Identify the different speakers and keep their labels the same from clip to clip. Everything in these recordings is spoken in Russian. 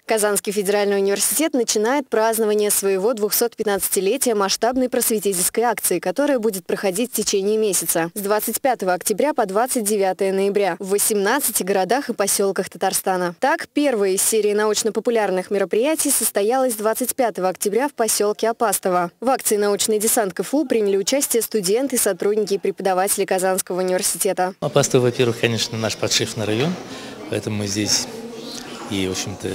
Speaker 1: Казанский федеральный университет начинает празднование своего 215-летия масштабной просветительской акции, которая будет проходить в течение месяца с 25 октября по 29 ноября в 18 городах и поселках Татарстана. Так, первая из серии научно-популярных мероприятий состоялась 25 октября в поселке Апастово. В акции «Научный десант КФУ» приняли участие студенты, сотрудники и преподаватели Казанского университета.
Speaker 2: Апастово, во-первых, конечно, наш подшефный район, поэтому мы здесь и, в общем-то,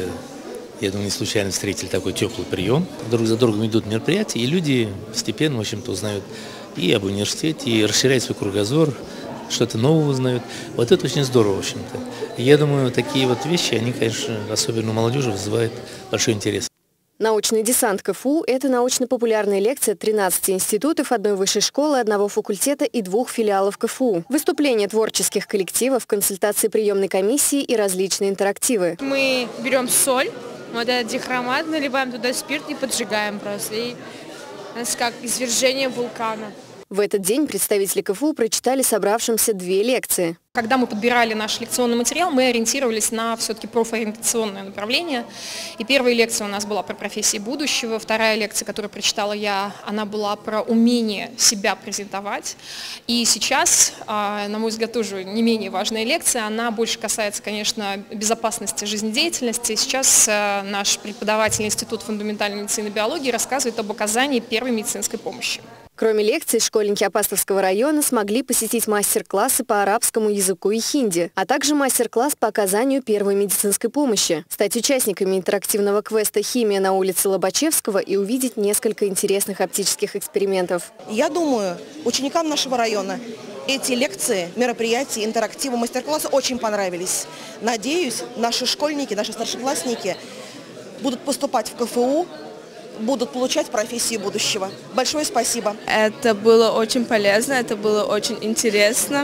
Speaker 2: я думаю, не случайно встретили такой теплый прием. Друг за другом идут мероприятия, и люди постепенно, в общем-то, узнают и об университете, и расширяют свой кругозор, что-то новое узнают. Вот это очень здорово, в общем-то. И я думаю, такие вот вещи, они, конечно, особенно у молодежи вызывают большой интерес.
Speaker 1: Научный десант КФУ – это научно-популярная лекция 13 институтов, одной высшей школы, одного факультета и 2 филиалов КФУ. Выступления творческих коллективов, консультации приемной комиссии и различные интерактивы.
Speaker 3: Мы берем соль, вот этот дихромат, наливаем туда спирт и поджигаем просто. И это как извержение вулкана.
Speaker 1: В этот день представители КФУ прочитали собравшимся 2 лекции.
Speaker 3: Когда мы подбирали наш лекционный материал, мы ориентировались на все-таки профориентационное направление. И первая лекция у нас была про профессии будущего, вторая лекция, которую прочитала я, она была про умение себя презентовать. И сейчас, на мой взгляд, тоже не менее важная лекция, она больше касается, конечно, безопасности жизнедеятельности. Сейчас наш преподаватель Института фундаментальной медицины и биологии рассказывает об оказании первой медицинской помощи.
Speaker 1: Кроме лекций, школьники Апастовского района смогли посетить мастер-классы по арабскому языку и хинди, а также мастер-класс по оказанию первой медицинской помощи, стать участниками интерактивного квеста «Химия» на улице Лобачевского и увидеть несколько интересных оптических экспериментов.
Speaker 4: Я думаю, ученикам нашего района эти лекции, мероприятия, интерактивы, мастер-классы очень понравились. Надеюсь, наши школьники, наши старшеклассники будут поступать в КФУ, будут получать профессии будущего. Большое спасибо.
Speaker 5: Это было очень полезно, это было очень интересно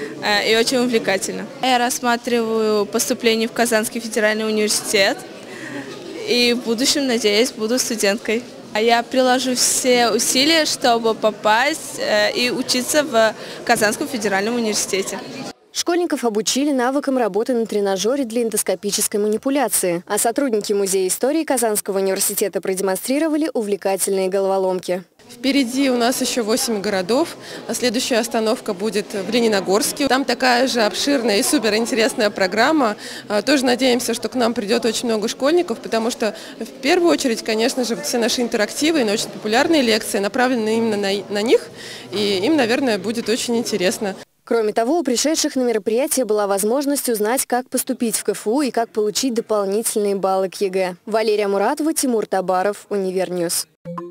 Speaker 5: и очень увлекательно. Я рассматриваю поступление в Казанский федеральный университет и в будущем, надеюсь, буду студенткой. Я приложу все усилия, чтобы попасть и учиться в Казанском федеральном университете.
Speaker 1: Школьников обучили навыкам работы на тренажере для эндоскопической манипуляции, а сотрудники Музея истории Казанского университета продемонстрировали увлекательные головоломки.
Speaker 6: Впереди у нас еще 8 городов, а следующая остановка будет в Лениногорске. Там такая же обширная и суперинтересная программа. Тоже надеемся, что к нам придет очень много школьников, потому что в первую очередь, конечно же, все наши интерактивы и научно-популярные лекции направлены именно на них, и им, наверное, будет очень интересно.
Speaker 1: Кроме того, у пришедших на мероприятие была возможность узнать, как поступить в КФУ и как получить дополнительные баллы к ЕГЭ. Валерия Муратова, Тимур Табаров, Универньюз.